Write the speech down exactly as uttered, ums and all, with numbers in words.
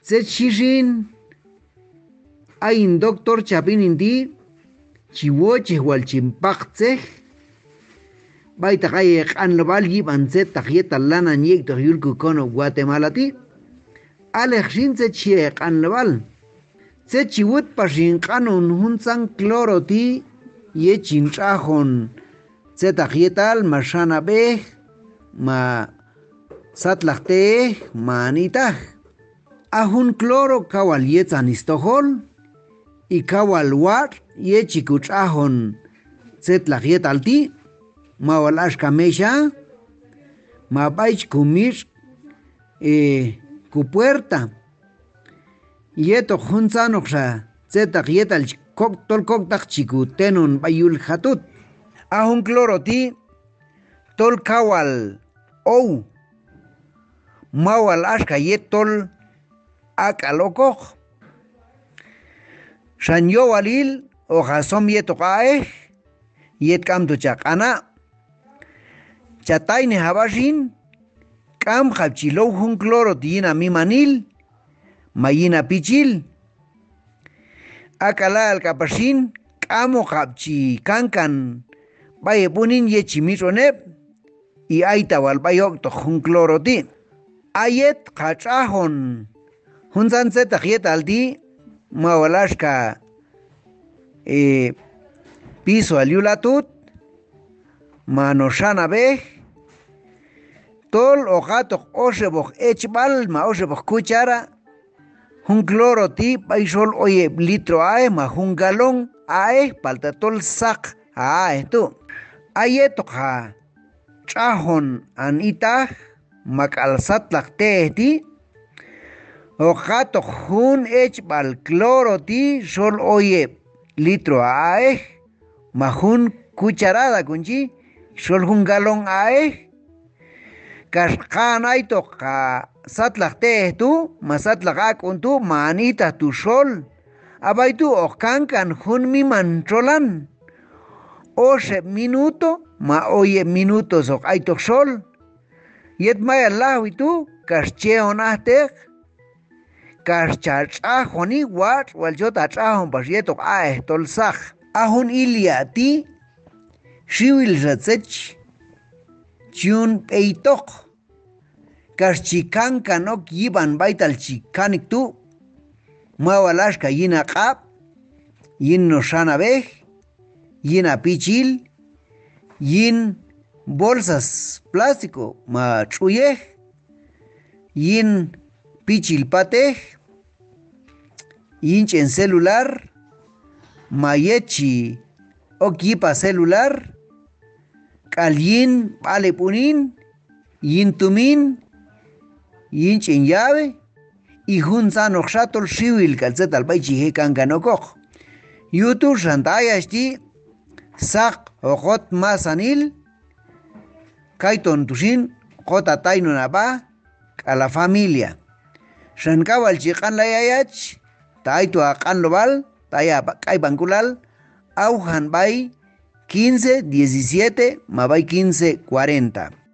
Tse chishin ayin doctor chapin indi chiwoche wal chimpaqtse baita kaye qanlobal yiban tse takyeta lana nyek to yulku kono Guatemala ti alexin tse chie qanlobal tse chiwut pashin qanon hunsan cloro ti ye chintrajon tse takyetal mashana be ma satlakte manita ahun cloro kawal yetzan istohol y kawal war ye chikutrajon tse tlakyetal ti ma walash kamesha ma baich kumir eh, ku puerta yeto hunsan oksha tse takyetal kok tol kok tak chiku tenon bayul hatut ahun cloro ti tol kawal ou mawal ashka yet tol akalokok shanyo walil o hasom yeto kae yet kam to chakana chatay ne habashin kam khapchilo hun cloro tina mi manil mayina pichil akala al kapashin kamo khapchi kankan baye punin ye chimironep y aita wal bayok to hun cloro ti ayet khachahon hunsan se takyet aldi mawalashka eh, piso aliulatut manoshana be tol ojatok oshebok echbal ma oshebok kuchara hun cloro ti paisol oye litro ae ma hun galón ae palta tol sak ae tu ayetok ha chahon an itah makalsat lakte ti ojatok hun echbal cloro ti sol oye litro ae ma hun cucharada kunchi sol hun galón ae kashkan aitok ka satlakte tu masatlak untu manita tu sol abaitu okankan hun mi mantrolan oshe minuto ma oye minutos ok aitok sol yet maya lawitu kashcheon ahtek kashchachahoni wat waljota chahon pasyetok ae tolsaj ahun ilia ti shiwil ratsech chun peitok kashchikanka nok yiban baital chikanik tu mawalashka yina qab yin noshana bej yina pichil yin bolsas plástico ma chuyej yin pichil patej yin chen celular mayechi okipa celular kalyin pale punin yin tumin yin chen llave y hunsan okshatol shiwil kalzetal baichi he kanganokok yutu shantayashti sak okot masanil kaiton tushin kota taino naba a la familia shankawal chikan layayach taito akan lobal taya kai bankulal auhan bay quince diecisiete mabay quince cuarenta